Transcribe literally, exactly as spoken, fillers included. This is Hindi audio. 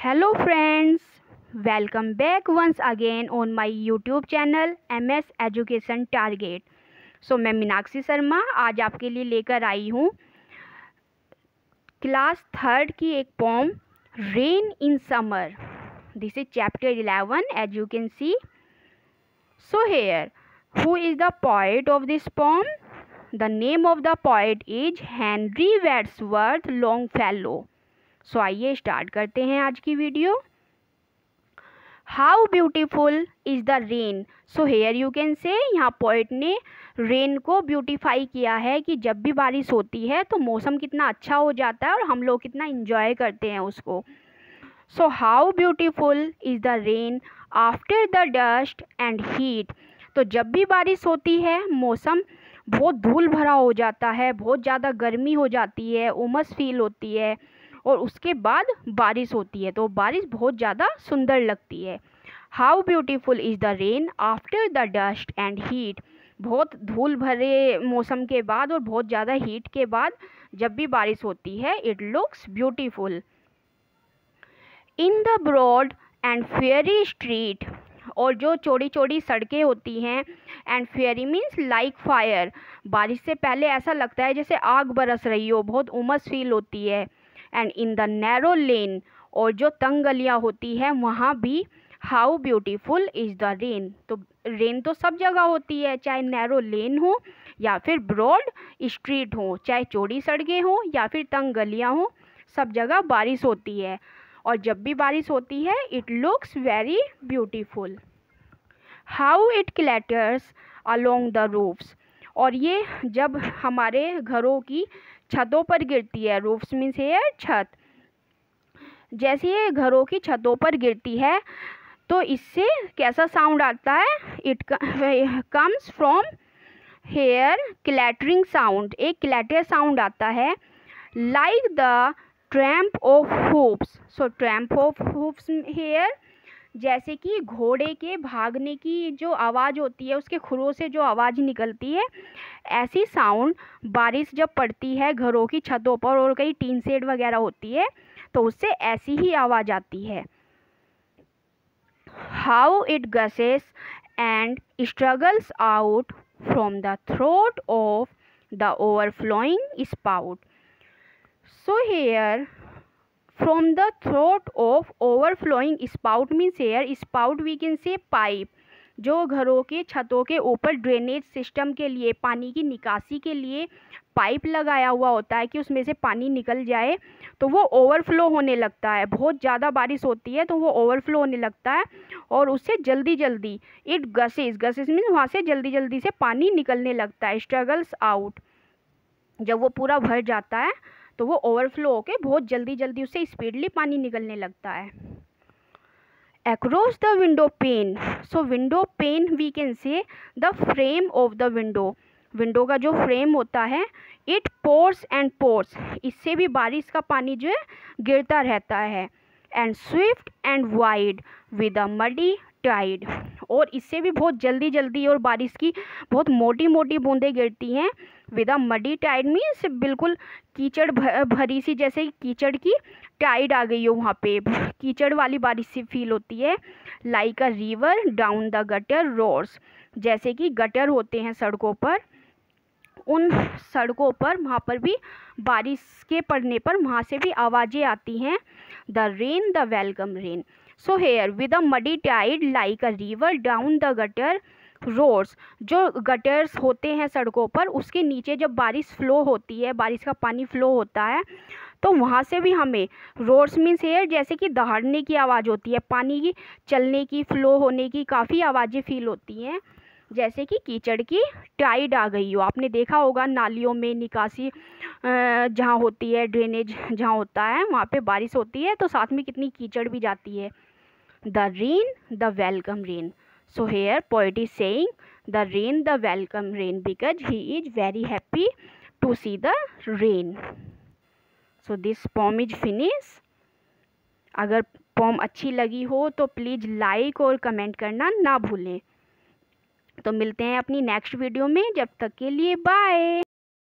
Hello friends, welcome back once again on my YouTube channel M S Education Target। So मैं मीनाक्षी शर्मा आज आपके लिए लेकर आई हूँ क्लास थर्ड की एक poem rain in summer. This is chapter eleven as you can see. So here who is the poet of this poem? The name of the poet is Henry Wordsworth Longfellow. So आइए स्टार्ट करते हैं आज की video. How beautiful is the rain. So here you can say, यहाँ पोइट ने रेन को ब्यूटीफाई किया है कि जब भी बारिश होती है तो मौसम कितना अच्छा हो जाता है और हम लोग कितना इंजॉय करते हैं उसको। So how beautiful is the rain after the dust and heat. तो जब भी बारिश होती है मौसम बहुत धूल भरा हो जाता है, बहुत ज़्यादा गर्मी हो जाती है, उमस फील होती है और उसके बाद बारिश होती है तो बारिश बहुत ज़्यादा सुंदर लगती है। How beautiful is the rain after the dust and heat. बहुत धूल भरे मौसम के बाद और बहुत ज़्यादा हीट के बाद जब भी बारिश होती है it looks beautiful. In the broad and fiery street, और जो चौड़ी चौड़ी सड़कें होती हैं, and fiery means like fire, बारिश से पहले ऐसा लगता है जैसे आग बरस रही हो, बहुत उमस फील होती है। And in the narrow lane, और जो तंग गलियाँ होती हैं वहाँ भी how beautiful is the rain. तो रेन तो सब जगह होती है, चाहे नैरो लेन हो या फिर ब्रॉड स्ट्रीट हो, चाहे चौड़ी सड़कें हो या फिर तंग गलियाँ हो, सब जगह बारिश होती है और जब भी बारिश होती है it looks very beautiful. How it clatters along the roofs, और ये जब हमारे घरों की छतों पर गिरती है, रूफ्स मीन्स हेयर छत, जैसे ये घरों की छतों पर गिरती है तो इससे कैसा साउंड आता है? It comes from here clattering sound, एक क्लैटर साउंड आता है। Like the tramp of hoofs. So tramp of hoofs here, जैसे कि घोड़े के भागने की जो आवाज़ होती है, उसके खुरों से जो आवाज़ निकलती है, ऐसी साउंड बारिश जब पड़ती है घरों की छतों पर और कहीं टीन शेड वगैरह होती है तो उससे ऐसी ही आवाज़ आती है। How it gushes and struggles out from the throat of the overflowing spout. So here from the throat of overflowing spout means here spout we can say pipe, जो घरों के छतों के ऊपर ड्रेनेज सिस्टम के लिए, पानी की निकासी के लिए पाइप लगाया हुआ होता है कि उसमें से पानी निकल जाए तो वो ओवरफ्लो होने लगता है। बहुत ज़्यादा बारिश होती है तो वो ओवरफ्लो होने लगता है और उससे जल्दी जल्दी इट गसेस, गसेस मीन्स वहाँ से जल्दी जल्दी से पानी निकलने लगता है। स्ट्रगल्स आउट, जब वो पूरा भर जाता है तो वो ओवरफ्लो होके बहुत जल्दी जल्दी उससे स्पीडली पानी निकलने लगता है। Across the window pane. So window pane we can say the frame of the window, window का जो फ्रेम होता है, इट पोर्स एंड पोर्स, इससे भी बारिश का पानी जो है गिरता रहता है। And swift and wide with a muddy tide, और इससे भी बहुत जल्दी जल्दी और बारिश की बहुत मोटी मोटी बूंदें गिरती हैं। With a muddy tide means बिल्कुल कीचड़ भरी सी, जैसे कीचड़ की टाइड आ गई हो, वहाँ पे कीचड़ वाली बारिश सी फील होती है। Like a river down the gutter roads, जैसे कि गटर होते हैं सड़कों पर, उन सड़कों पर वहाँ पर भी बारिश के पड़ने पर वहाँ से भी आवाज़ें आती हैं। The rain the welcome rain. So here with a muddy tide like a river down the gutter roads, जो गटर्स होते हैं सड़कों पर उसके नीचे जब बारिश फ्लो होती है, बारिश का पानी फ्लो होता है तो वहाँ से भी हमें रोड्स मीन्स हेयर जैसे कि दहाड़ने की आवाज़ होती है, पानी की चलने की, फ्लो होने की काफ़ी आवाज़ें फील होती हैं। जैसे कि कीचड़ की टाइड आ गई हो, आपने देखा होगा नालियों में निकासी जहाँ होती है, ड्रेनेज जहाँ होता है वहाँ पे बारिश होती है तो साथ में कितनी कीचड़ भी जाती है। The rain the welcome rain. So here poet is saying the rain the welcome rain because he is very happy to see the rain. So this poem is finish. अगर पोम अच्छी लगी हो तो प्लीज़ लाइक और कमेंट करना ना भूलें। तो मिलते हैं अपनी नेक्स्ट वीडियो में, जब तक के लिए बाय।